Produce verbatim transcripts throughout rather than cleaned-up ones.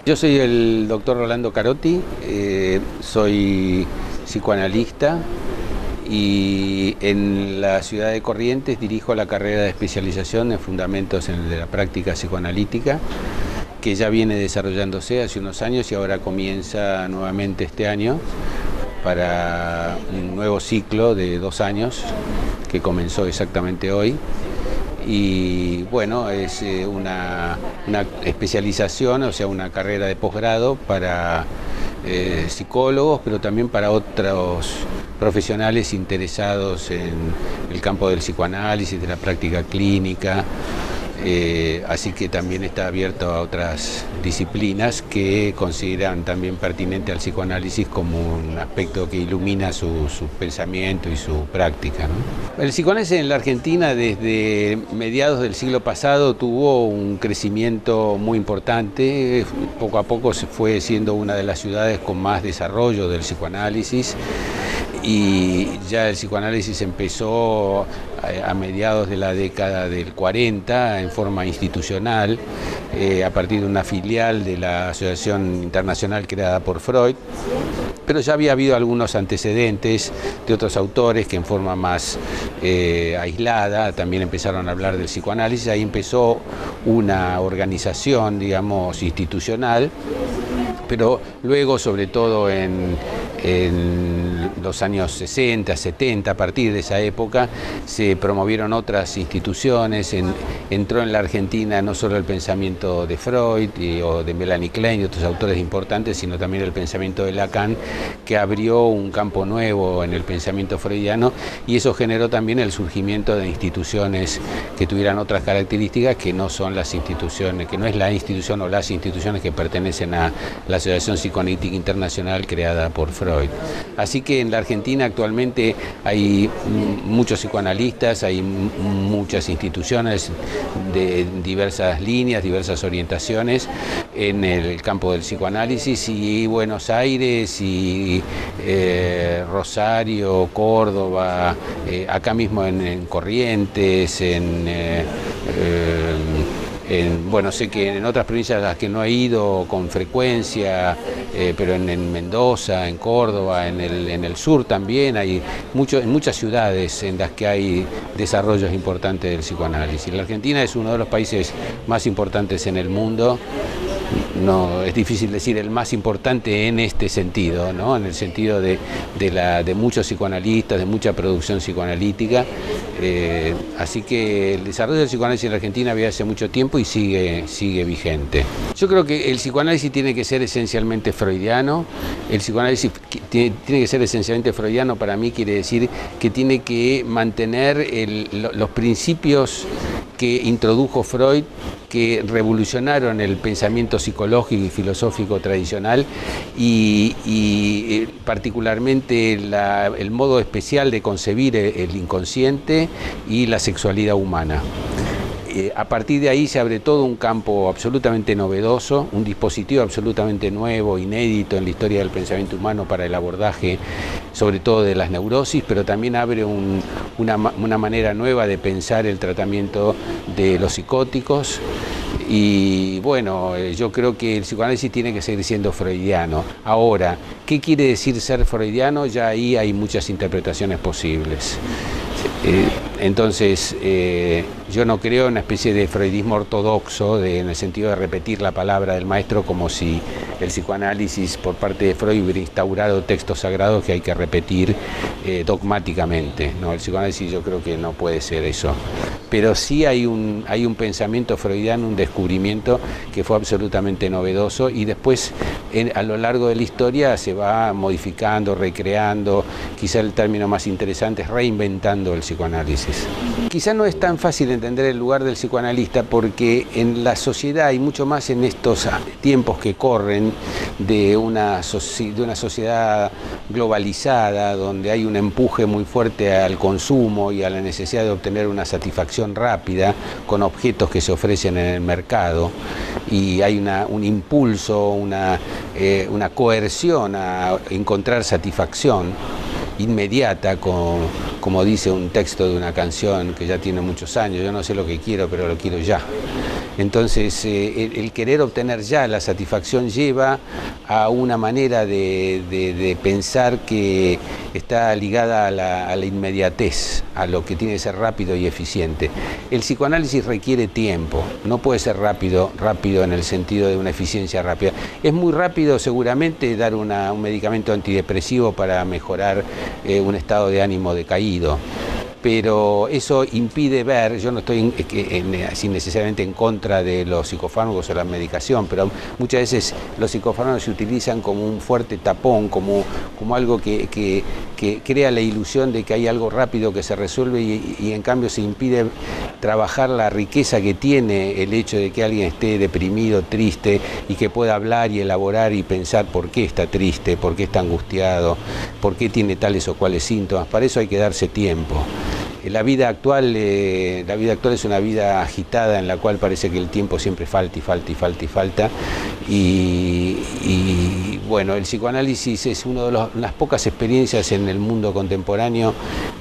Yo soy el doctor Rolando Carotti, eh, soy psicoanalista y en la ciudad de Corrientes dirijo la carrera de especialización en fundamentos en de la práctica psicoanalítica, que ya viene desarrollándose hace unos años y ahora comienza nuevamente este año para un nuevo ciclo de dos años que comenzó exactamente hoy. Y bueno, es una, una especialización, o sea, una carrera de posgrado para eh, psicólogos, pero también para otros profesionales interesados en el campo del psicoanálisis, de la práctica clínica. Eh, así que también está abierto a otras disciplinas que consideran también pertinente al psicoanálisis como un aspecto que ilumina su, su pensamiento y su práctica, ¿no? El psicoanálisis en la Argentina desde mediados del siglo pasado tuvo un crecimiento muy importante, poco a poco se fue siendo una de las ciudades con más desarrollo del psicoanálisis. Y ya el psicoanálisis empezó a mediados de la década del cuarenta en forma institucional, eh, a partir de una filial de la Asociación Internacional creada por Freud, pero ya había habido algunos antecedentes de otros autores que en forma más eh, aislada también empezaron a hablar del psicoanálisis. Ahí empezó una organización, digamos, institucional, pero luego, sobre todo en, en los años sesenta, setenta, a partir de esa época, se promovieron otras instituciones, en, entró en la Argentina no solo el pensamiento de Freud y, o de Melanie Klein y otros autores importantes, sino también el pensamiento de Lacan, que abrió un campo nuevo en el pensamiento freudiano, y eso generó también el surgimiento de instituciones que tuvieran otras características que no son las instituciones, que no es la institución o las instituciones que pertenecen a la Asociación Psicoanalítica Internacional creada por Freud. Así que en la Argentina actualmente hay muchos psicoanalistas, hay muchas instituciones de diversas líneas, diversas orientaciones en el campo del psicoanálisis, y Buenos Aires y eh, Rosario, Córdoba, eh, acá mismo en, en Corrientes, en... Eh, eh, En, bueno, sé que en otras provincias a las que no he ido con frecuencia, eh, pero en, en Mendoza, en Córdoba, en el, en el sur también, hay mucho, en muchas ciudades en las que hay desarrollos importantes del psicoanálisis. La Argentina es uno de los países más importantes en el mundo. No, es difícil decir el más importante en este sentido, ¿no? En el sentido de, de, la, de muchos psicoanalistas, de mucha producción psicoanalítica. Eh, así que el desarrollo del psicoanálisis en la Argentina había hace mucho tiempo y sigue, sigue vigente. Yo creo que el psicoanálisis tiene que ser esencialmente freudiano. El psicoanálisis tiene, tiene que ser esencialmente freudiano, para mí quiere decir que tiene que mantener el, los principios que introdujo Freud, que revolucionaron el pensamiento psicológico y filosófico tradicional, y, y particularmente la, el modo especial de concebir el inconsciente y la sexualidad humana. Eh, a partir de ahí se abre todo un campo absolutamente novedoso, un dispositivo absolutamente nuevo, inédito en la historia del pensamiento humano para el abordaje, sobre todo de las neurosis, pero también abre un, una, una manera nueva de pensar el tratamiento de los psicóticos. Y bueno, yo creo que el psicoanálisis tiene que seguir siendo freudiano. Ahora, ¿qué quiere decir ser freudiano? Ya ahí hay muchas interpretaciones posibles. Eh, entonces, eh, yo no creo en una especie de freudismo ortodoxo, de, en el sentido de repetir la palabra del maestro, como si el psicoanálisis por parte de Freud hubiera instaurado textos sagrados que hay que repetir eh, dogmáticamente. No, el psicoanálisis yo creo que no puede ser eso. Pero sí hay un, hay un pensamiento freudiano, un descubrimiento que fue absolutamente novedoso, y después en, a lo largo de la historia se va modificando, recreando, quizá el término más interesante es reinventando el psicoanálisis. Quizá no es tan fácil entender el lugar del psicoanalista, porque en la sociedad, y mucho más en estos tiempos que corren de una, de una sociedad globalizada, donde hay un empuje muy fuerte al consumo y a la necesidad de obtener una satisfacción rápida con objetos que se ofrecen en el mercado, y hay una, un impulso, una, eh, una coerción a encontrar satisfacción inmediata, como, como dice un texto de una canción que ya tiene muchos años: yo no sé lo que quiero, pero lo quiero ya. Entonces, eh, el, el querer obtener ya la satisfacción lleva a una manera de, de, de pensar que está ligada a la, a la inmediatez, a lo que tiene que ser rápido y eficiente. El psicoanálisis requiere tiempo, no puede ser rápido, rápido en el sentido de una eficiencia rápida. Es muy rápido seguramente dar una, un medicamento antidepresivo para mejorar eh, un estado de ánimo decaído, pero eso impide ver, yo no estoy en, en, así necesariamente en contra de los psicofármacos o la medicación, pero muchas veces los psicofármacos se utilizan como un fuerte tapón, como, como algo que, que, que crea la ilusión de que hay algo rápido que se resuelve y, y en cambio se impide trabajar la riqueza que tiene el hecho de que alguien esté deprimido, triste y que pueda hablar y elaborar y pensar por qué está triste, por qué está angustiado, por qué tiene tales o cuales síntomas. Para eso hay que darse tiempo. La vida actual, eh, la vida actual es una vida agitada en la cual parece que el tiempo siempre falta y falta y falta y falta. Y, y bueno, el psicoanálisis es una de los, las pocas experiencias en el mundo contemporáneo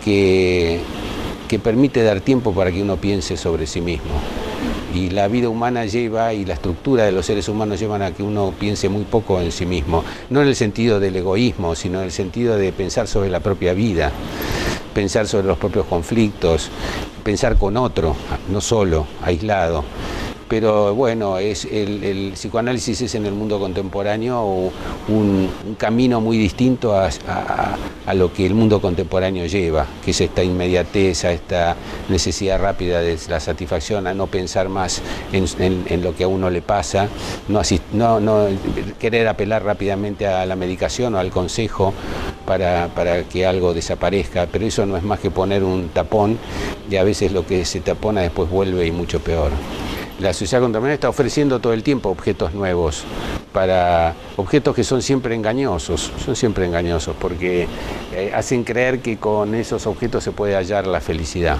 que, que permite dar tiempo para que uno piense sobre sí mismo. Y la vida humana lleva, y la estructura de los seres humanos llevan a que uno piense muy poco en sí mismo, no en el sentido del egoísmo, sino en el sentido de pensar sobre la propia vida, pensar sobre los propios conflictos, pensar con otro, no solo, aislado. Pero bueno, es el, el psicoanálisis es en el mundo contemporáneo un, un camino muy distinto a, a, a lo que el mundo contemporáneo lleva, que es esta inmediatez, a esta necesidad rápida de la satisfacción, a no pensar más en, en, en lo que a uno le pasa, no, asist, no, no querer apelar rápidamente a la medicación o al consejo para, para que algo desaparezca, pero eso no es más que poner un tapón y a veces lo que se tapona después vuelve y mucho peor. La sociedad contemporánea está ofreciendo todo el tiempo objetos nuevos, para objetos que son siempre engañosos, son siempre engañosos porque eh, hacen creer que con esos objetos se puede hallar la felicidad.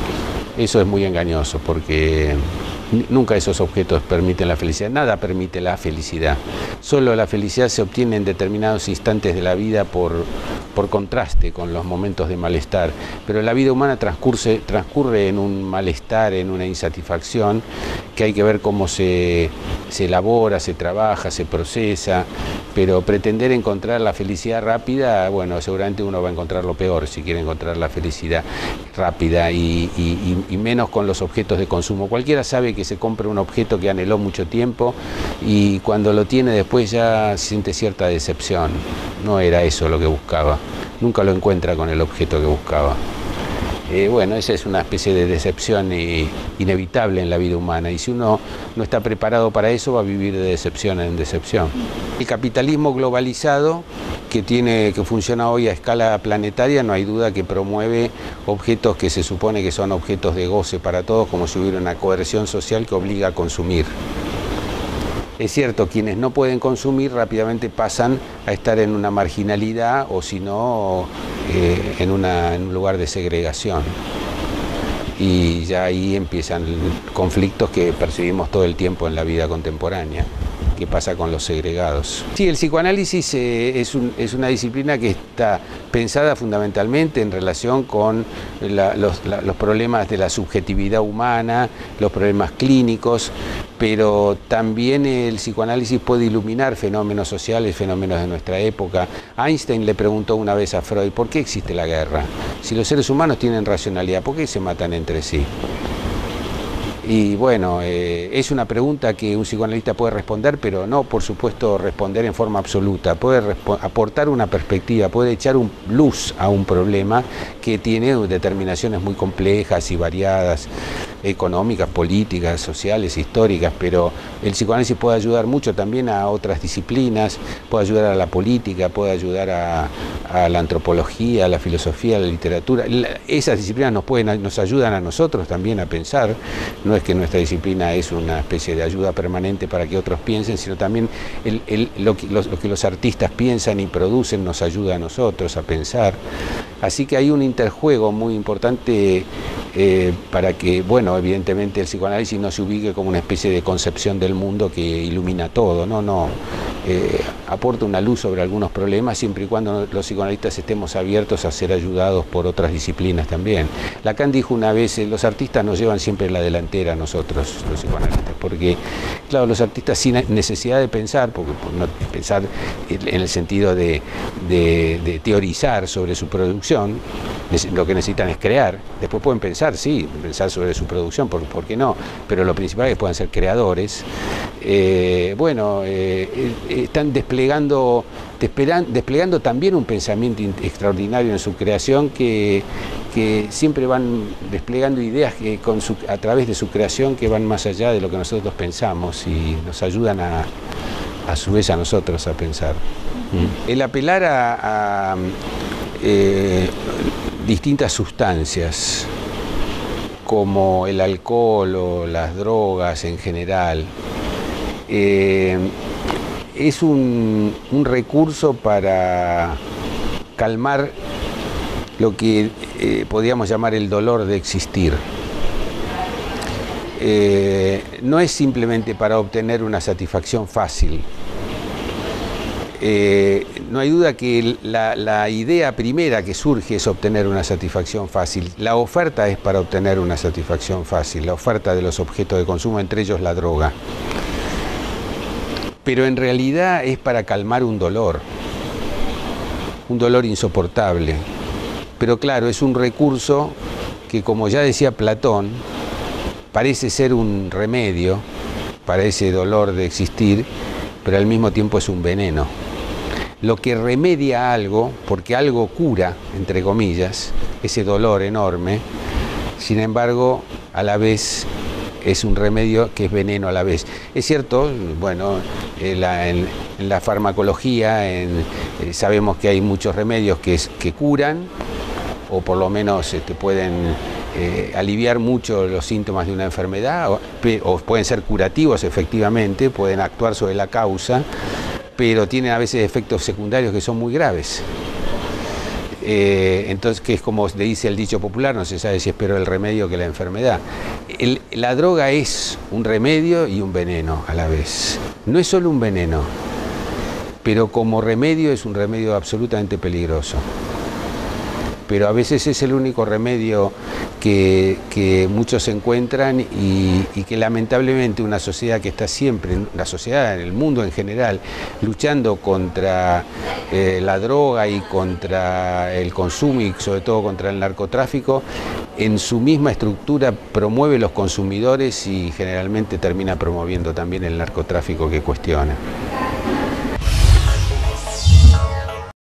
Eso es muy engañoso porque nunca esos objetos permiten la felicidad, nada permite la felicidad. Solo la felicidad se obtiene en determinados instantes de la vida por, por contraste con los momentos de malestar. Pero la vida humana transcurre, transcurre en un malestar, en una insatisfacción, que hay que ver cómo se, se elabora, se trabaja, se procesa. Pero pretender encontrar la felicidad rápida, bueno, seguramente uno va a encontrar lo peor si quiere encontrar la felicidad rápida y, y, y menos con los objetos de consumo. Cualquiera sabe que se compra un objeto que anheló mucho tiempo y cuando lo tiene después ya siente cierta decepción. No era eso lo que buscaba, nunca lo encuentra con el objeto que buscaba. Eh, bueno, esa es una especie de decepción y, inevitable en la vida humana y si uno no está preparado para eso va a vivir de decepción en decepción. El capitalismo globalizado que, tiene, que funciona hoy a escala planetaria no hay duda que promueve objetos que se supone que son objetos de goce para todos, como si hubiera una coerción social que obliga a consumir. Es cierto, quienes no pueden consumir rápidamente pasan a estar en una marginalidad o si no eh, en, una, en un lugar de segregación. Y ya ahí empiezan conflictos que percibimos todo el tiempo en la vida contemporánea. ¿Qué pasa con los segregados? Sí, el psicoanálisis eh, es, un, es una disciplina que está pensada fundamentalmente en relación con la, los, la, los problemas de la subjetividad humana, los problemas clínicos, pero también el psicoanálisis puede iluminar fenómenos sociales, fenómenos de nuestra época. Einstein le preguntó una vez a Freud, ¿por qué existe la guerra? Si los seres humanos tienen racionalidad, ¿por qué se matan entre sí? Y bueno, eh, es una pregunta que un psicoanalista puede responder, pero no, por supuesto, responder en forma absoluta. Puede aportar una perspectiva, puede echar un luz a un problema que tiene determinaciones muy complejas y variadas, económicas, políticas, sociales, históricas, pero el psicoanálisis puede ayudar mucho también a otras disciplinas, puede ayudar a la política, puede ayudar a, a la antropología, a la filosofía, a la literatura. Esas disciplinas nos, pueden, nos ayudan a nosotros también a pensar. No es que nuestra disciplina es una especie de ayuda permanente para que otros piensen, sino también el, el, lo, que, lo, lo que los artistas piensan y producen nos ayuda a nosotros a pensar. Así que hay un interjuego muy importante eh, para que, bueno, evidentemente el psicoanálisis no se ubique como una especie de concepción del mundo que ilumina todo, no, no. Eh, aporta una luz sobre algunos problemas siempre y cuando los psicoanalistas estemos abiertos a ser ayudados por otras disciplinas también. Lacan dijo una vez, eh, los artistas nos llevan siempre la delantera nosotros, los psicoanalistas, porque, claro, los artistas sin necesidad de pensar, porque por no pensar en el sentido de, de, de teorizar sobre su producción, lo que necesitan es crear. Después pueden pensar, sí, pensar sobre su producción, ¿por, por qué no? Pero lo principal es que puedan ser creadores. Eh, bueno, eh, están desplegando, desplegando también un pensamiento extraordinario en su creación que, que siempre van desplegando ideas que con su, a través de su creación que van más allá de lo que nosotros pensamos y nos ayudan a, a su vez a nosotros a pensar. Mm. El apelar a, a eh, distintas sustancias como el alcohol o las drogas en general, eh, es un, un recurso para calmar lo que eh, podríamos llamar el dolor de existir. Eh, no es simplemente para obtener una satisfacción fácil. Eh, no hay duda que la, la idea primera que surge es obtener una satisfacción fácil. La oferta es para obtener una satisfacción fácil, la oferta de los objetos de consumo, entre ellos la droga. Pero en realidad es para calmar un dolor, un dolor insoportable. Pero claro, es un recurso que, como ya decía Platón, parece ser un remedio para ese dolor de existir, pero al mismo tiempo es un veneno. Lo que remedia algo, porque algo cura, entre comillas, ese dolor enorme, sin embargo, a la vez es un remedio que es veneno a la vez. Es cierto, bueno, en la, en, en la farmacología en, eh, sabemos que hay muchos remedios que, que curan, o por lo menos este, pueden eh, aliviar mucho los síntomas de una enfermedad, o, o pueden ser curativos efectivamente, pueden actuar sobre la causa, pero tienen a veces efectos secundarios que son muy graves. Eh, entonces, que es como le dice el dicho popular, no se sabe si es peor el remedio que la enfermedad. El, la droga es un remedio y un veneno a la vez. No es solo un veneno, pero como remedio es un remedio absolutamente peligroso. Pero a veces es el único remedio que, que muchos encuentran y, y que lamentablemente una sociedad que está siempre, la sociedad, el mundo en general, luchando contra eh, la droga y contra el consumo y sobre todo contra el narcotráfico, en su misma estructura promueve los consumidores y generalmente termina promoviendo también el narcotráfico que cuestiona.